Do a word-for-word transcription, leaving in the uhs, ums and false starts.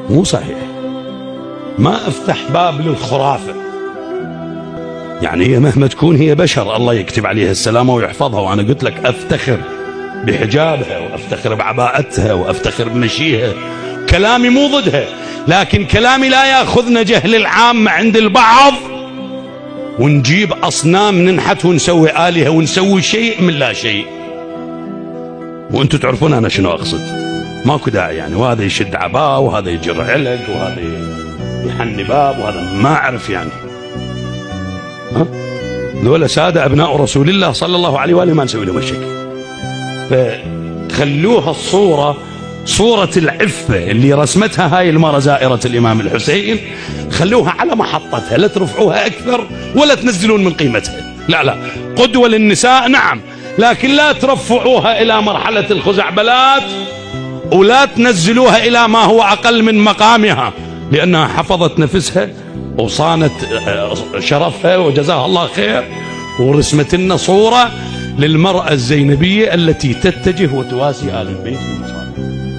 مو صحيح. ما افتح باب للخرافة. يعني هي مهما تكون هي بشر، الله يكتب عليها السلامة ويحفظها، وأنا قلت لك أفتخر بحجابها وأفتخر بعباءتها وأفتخر بمشيها، كلامي مو ضدها، لكن كلامي لا يأخذنا جهل العامة عند البعض ونجيب أصنام ننحت ونسوي آلهة ونسوي شيء من لا شيء. وأنتم تعرفون أنا شنو أقصد، ماكو داعي يعني. وهذا يشد عباء وهذا يجر علق وهذا يحني باب وهذا ما أعرف يعني. ها؟ ذولا سادة أبناء رسول الله صلى الله عليه وآله، ما نسوي لهم شيء. فخلوها الصورة صورة العفة اللي رسمتها هاي المرة زائرة الإمام الحسين، خلوها على محطتها، لا ترفعوها أكثر ولا تنزلون من قيمتها. لا لا، قدوة للنساء نعم، لكن لا ترفعوها إلى مرحلة الخزعبلات ولا تنزلوها إلى ما هو أقل من مقامها، لأنها حفظت نفسها وصانت شرفها وجزاها الله خير، ورسمت لنا صورة للمرأة الزينبية التي تتجه وتواسي آل البيت في المصالح.